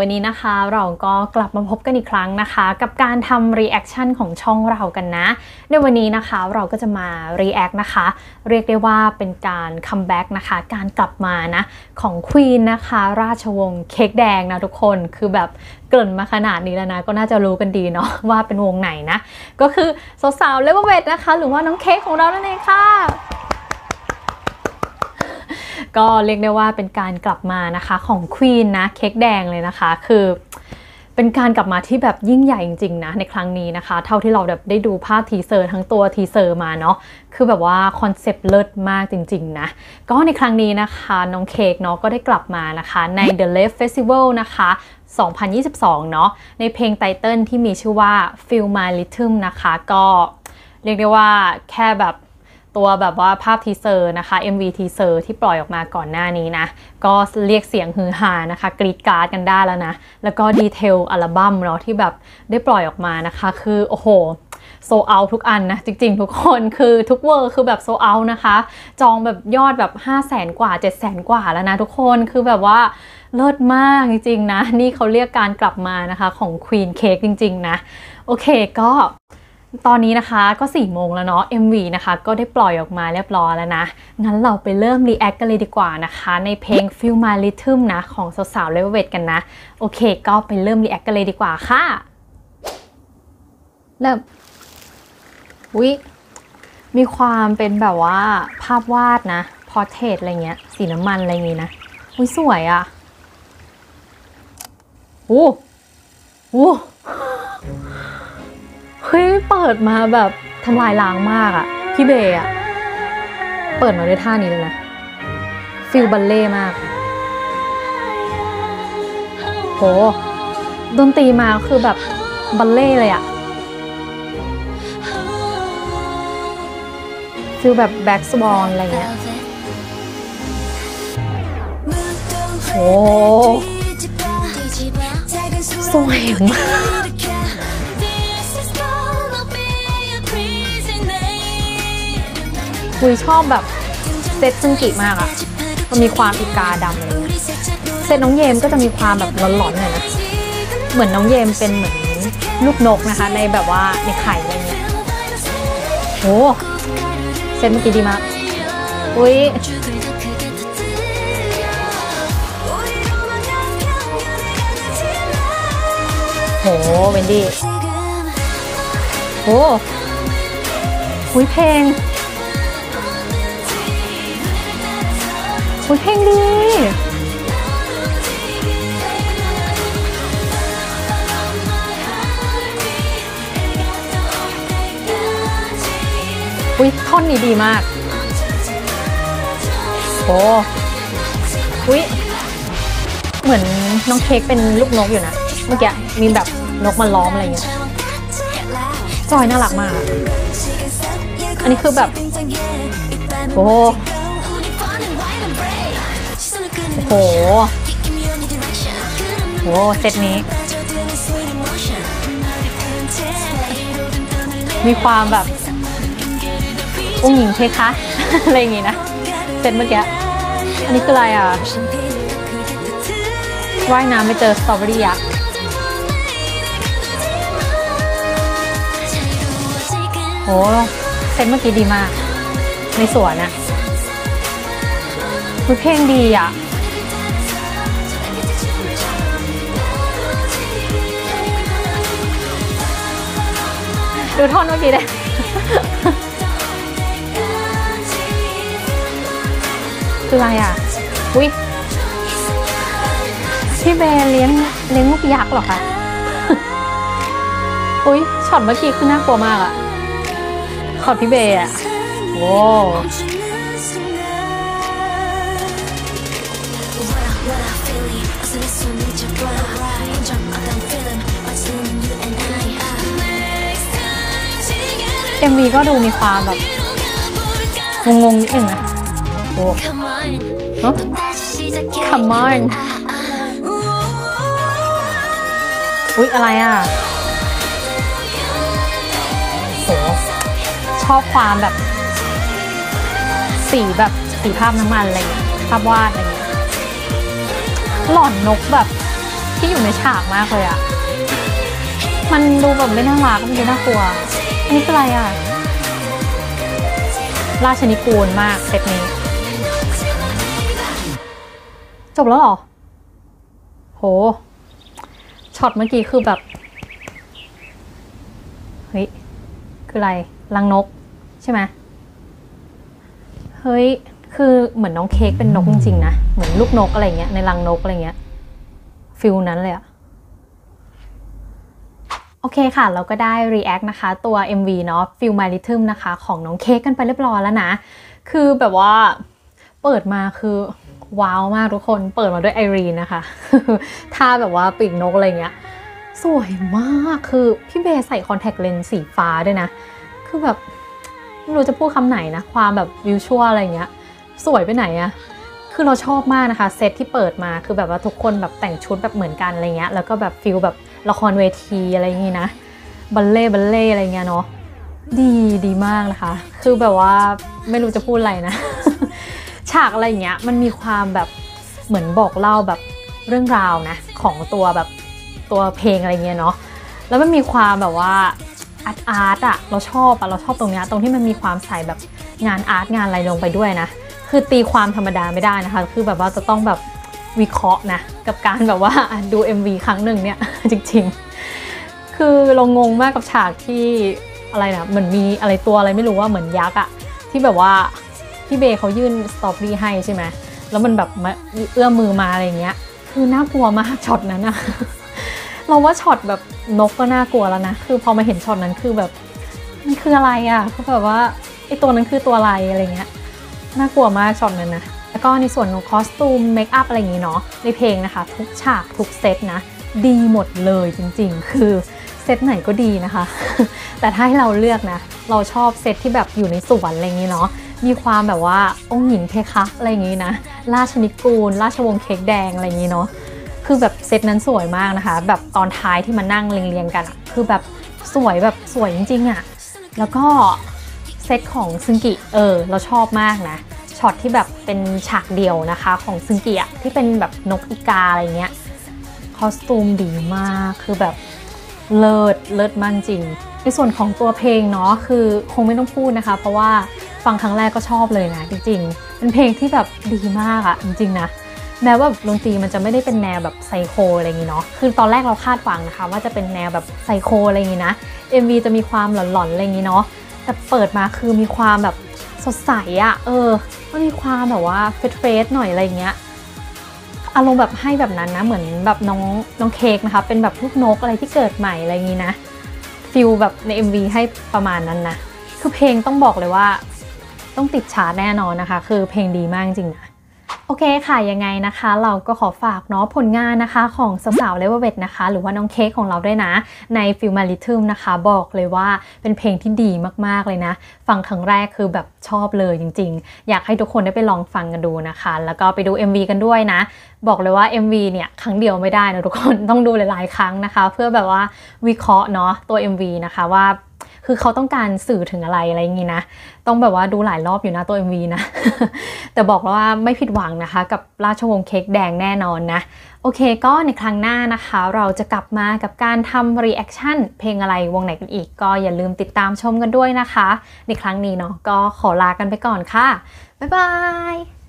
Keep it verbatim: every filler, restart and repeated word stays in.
วันนี้นะคะเราก็กลับมาพบกันอีกครั้งนะคะกับการทำรีแอคชั่นของช่องเรากันนะในวันนี้นะคะเราก็จะมารีแอคนะคะเรียกได้ว่าเป็นการคัมแบ็กนะคะการกลับมานะของควีนนะคะราชวงศ์เค้กแดงนะทุกคนคือแบบเกริ่นมาขนาดนี้แล้วนะก็น่าจะรู้กันดีเนาะว่าเป็นวงไหนนะก็คือสาวๆเลเวลเวทนะคะหรือว่าน้องเค้กของเรานั่นเองค่ะก็เรียกได้ว่าเป็นการกลับมานะคะของควีนนะเค้กแดงเลยนะคะคือเป็นการกลับมาที่แบบยิ่งใหญ่จริงๆนะในครั้งนี้นะคะเท่าที่เราแบบได้ดูภาพทีเซอร์ทั้งตัวทีเซอร์มาเนาะคือแบบว่าคอนเซปต์เลิศมากจริงๆนะก็ในครั้งนี้นะคะน้องเค้กเนาะก็ได้กลับมานะคะใน The Love Festival นะคะสองพันยี่สิบสองเนาะในเพลงไตเติ้ลที่มีชื่อว่า Feel My Rhythm นะคะก็เรียกได้ว่าแค่แบบตัวแบบว่าภาพทีเซอร์นะคะ เอ็ม วี ทีเซอร์ที่ปล่อยออกมาก่อนหน้านี้นะก็เรียกเสียงฮือฮานะคะกรีดกราร์ดกันได้แล้วนะแล้วก็ดีเทลอัลบั้มเนาะที่แบบได้ปล่อยออกมานะคะคือโอ้โหโซเอาทุกอันนะจริงๆทุกคนคือทุกเวอร์คือแบบโซเอานะคะจองแบบยอดแบบห้าแสนกว่า เจ็ดแสนกว่าแล้วนะทุกคนคือแบบว่าเลิศมากจริงๆนะนี่เขาเรียกการกลับมานะคะของ Queen Cake จริงๆนะโอเคก็ตอนนี้นะคะก็สี่โมงแล้วเนาะ เอ็ม วี นะคะก็ได้ปล่อยออกมาเรียบร้อยแล้วนะงั้นเราไปเริ่มรีแอคกันเลยดีกว่านะคะในเพลง Feel My Rhythm นะของสาวๆเลเวลเวทกันนะโอเคก็ไปเริ่มรีแอคกันเลยดีกว่าค่ะเริ่มอุ๊ยมีความเป็นแบบว่าภาพวาดนะพอร์เทรตอะไรเงี้ยสีน้ำมันอะไรอย่างงี้นะอุ๊ยสวยอะโอ้โหเฮ้ยเปิดมาแบบทำลายล้างมากอะพี่เบย์อะเปิดมาด้วยท่านี้เลยนะฟิลบัลเล่มากโหดนตรีมาคือแบบบัลเล่เลยอะฟิลแบบแบ็กสวอนอะไรเงี้ยโหสวยมากคุยชอบแบบเซตซึงกิมากอะมันมีความอีกาดำอะไรเงี้ยเซตน้องเยมก็จะมีความแบบหลอนๆหน่อยนะเหมือนน้องเยมเป็นเหมือนลูกนกนะคะในแบบว่าในไข่อะไรเงี้ยโหเซตเมื่อกี้ดีมากอุ้ยโหเวนดี้โหอุ้ยเพลงอุ้ยเพลงดีอุ้ยท่อนนี้ดีมากโอ้อุ้ยเหมือนน้องเค้กเป็นลูกนกอยู่นะเมื่อกี้มีแบบนกมาล้อมอะไรเงี้ยจอยน่ารักมากอันนี้คือแบบโอ้โหโหเซตนี้มีความแบบองค์หญิงเพคะอะไรอย่างงี้นะเซตเมื่อกี้อันนี้คืออะไรอ่ะว่ายน้ำไปเจอสตรอเบอรี่ยักษ์โหเซตเมื่อกี้ดีมากในสวนอะคือเพลงดีอ่ะดูท่อนเมื่อกี้เลยคืออะไรอ่ะอุ้ยพี่เบย์เลี้ยงเลี้ยงลูกยักษ์เหรอคะอุ้ยช็อตเมื่อกี้คือน่ากลัวมากอ่ะช็อตพี่เบย์อ่ะโว้เอ็ม วี ก็ดูมีความแบบงงๆนิดนึงนะโอ้ Come on อุ๊ยอะไรอ่ะโหชอบความแบบสีแบบสีภาพน้ำมันอะไรอย่างเงี้ยภาพวาดอะไรเงี้ยหล่อนนกแบบที่อยู่ในฉากมากเลยอะมันดูแบบไม่น่ารักมันดูน่ากลัวอันนี้คืออะไรอะราชนิกูลมากเซตนี้จบแล้วเหรอโหช็อตเมื่อกี้คือแบบเฮ้ยคืออะไรรังนกใช่ไหมเฮ้ยคือเหมือนน้องเค้กเป็นนกจริงๆนะเหมือนลูกนกอะไรเงี้ยในรังนกอะไรเงี้ยฟิลนั้นเลยอะโอเคค่ะเราก็ได้ react นะคะตัว เอ็ม วี เนาะ Feel My Rhythm นะคะของน้องเค้กกันไปเรียบร้อยแล้วนะคือแบบว่าเปิดมาคือว้าวมากทุกคนเปิดมาด้วยไอรีนนะคะท่าแบบว่าปีกนกอะไรเงี้ยสวยมากคือพี่เบย์ใส่คอนแทคเลนส์สีฟ้าด้วยนะคือแบบไม่รู้จะพูดคำไหนนะความแบบวิวชวลอะไรเงี้ยสวยไปไหนอะคือเราชอบมากนะคะเซตที่เปิดมาคือแบบว่าทุกคนแบบแต่งชุดแบบเหมือนกันอะไรเงี้ยแล้วก็แบบฟิลแบบละครเวทีอะไรอย่างงี้นะบัลเล่บัลเล่อะไรเงี้ยเนาะดีดีมากนะคะคือแบบว่าไม่รู้จะพูดอะไรนะ ฉากอะไรอย่างเงี้ยมันมีความแบบเหมือนบอกเล่าแบบเรื่องราวนะของตัวแบบตัวเพลงอะไรเงี้ยเนาะแล้วมันมีความแบบว่าอาร์ตอาร์ตอะเราชอบอะเราชอบตรงเนี้ยตรงที่มันมีความใส่แบบงานอาร์ตงานอะไรลงไปด้วยนะคือตีความธรรมดาไม่ได้นะคะคือแบบว่าจะต้องแบบวิเคราะห์นะกับการแบบว่าดู เอ็ม วี ครั้งหนึ่งเนี่ย จริงๆคือเรางงมากกับฉากที่อะไรนะเหมือนมีอะไรตัวอะไรไม่รู้ว่าเหมือนยักษ์อะที่แบบว่าพี่เบย์เขายื่นสตรอเบอรี่ให้ใช่ไหมแล้วมันแบบเอื้อมมือมาอะไรเงี้ยคือน่ากลัวมากช็อตนั้นอะ เราว่าช็อตแบบนกก็น่ากลัวแล้วนะคือพอมาเห็นช็อตนั้นคือแบบมันคืออะไรอะเขาแบบว่าไอตัวนั้นคือตัวอะไรอะไรเงี้ยน่ากลัวมากช็อตนั้นนะแล้วก็ในส่วนของคอสตูมเมคอัพอะไรอย่างงี้เนาะในเพลงนะคะทุกฉากทุกเซตนะดีหมดเลยจริงๆคือเซตไหนก็ดีนะคะ แต่ถ้าให้เราเลือกนะเราชอบเซตที่แบบอยู่ในสวนอะไรอย่างงี้เนาะมีความแบบว่าองค์หญิงเพคะอะไรอย่างงี้นะราชนิกูลราชวงศ์เค้กแดงอะไรอย่างงี้เนาะคือแบบเซตนั้นสวยมากนะคะแบบตอนท้ายที่มานั่งเรียงๆกันอะคือแบบสวยแบบสวยจริงๆอะแล้วก็เซตของซึงกิเออเราชอบมากนะช็อตที่แบบเป็นฉากเดียวนะคะของซึงกิอะที่เป็นแบบนกอีกาอะไรเงี้ยคอสตูมดีมากคือแบบเลิศเลิศมากจริงในส่วนของตัวเพลงเนาะคือคงไม่ต้องพูดนะคะเพราะว่าฟังครั้งแรกก็ชอบเลยนะจริงๆเป็นเพลงที่แบบดีมากอะจริงๆนะแม้ว่าดนตรีมันจะไม่ได้เป็นแนวแบบไซโคอะไรอย่างงี้เนาะคือตอนแรกเราคาดหวังนะคะว่าจะเป็นแนวแบบไซโคอะไรอย่างงี้นะ เอ็ม วี จะมีความหลอนๆอะไรอย่างงี้เนาะแต่เปิดมาคือมีความแบบสดใสอะเออมันมีความแบบว่าเฟรชๆหน่อยอะไรอย่างเงี้ยอารมณ์แบบให้แบบนั้นนะเหมือนแบบน้องน้องเค้กนะคะเป็นแบบลูกนกอะไรที่เกิดใหม่อะไรอย่างงี้นะฟิลแบบใน เอ็ม วี ให้ประมาณนั้นนะคือเพลงต้องบอกเลยว่าต้องติดชาร์ตแน่นอนนะคะคือเพลงดีมากจริงนะโอเคค่ะยังไงนะคะเราก็ขอฝากเนาะผลงานนะคะของสาวๆเลเวอร์เวทนะคะหรือว่าน้องเค้กของเราด้วยนะใน Feel My Rhythm นะคะบอกเลยว่าเป็นเพลงที่ดีมากๆเลยนะฟังครั้งแรกคือแบบชอบเลยจริงๆอยากให้ทุกคนได้ไปลองฟังกันดูนะคะแล้วก็ไปดู เอ็ม วี กันด้วยนะบอกเลยว่า เอ็ม วี เนี่ยครั้งเดียวไม่ได้นะทุกคนต้องดูหลายๆครั้งนะคะเพื่อแบบว่าวิเคราะห์เนาะตัว เอ็ม วี นะคะว่าคือเขาต้องการสื่อถึงอะไรอะไรอย่างงี้นะต้องแบบว่าดูหลายรอบอยู่นะตัว เอ็ม วี นะ แต่บอกว่าไม่ผิดหวังนะคะกับราชวงศ์เค้กแดงแน่นอนนะโอเคก็ในครั้งหน้านะคะเราจะกลับมากับการทำรีแอคชั่นเพลงอะไรวงไหนกันอีกก็อย่าลืมติดตามชมกันด้วยนะคะในครั้งนี้เนาะก็ขอลากันไปก่อนค่ะบ๊ายบาย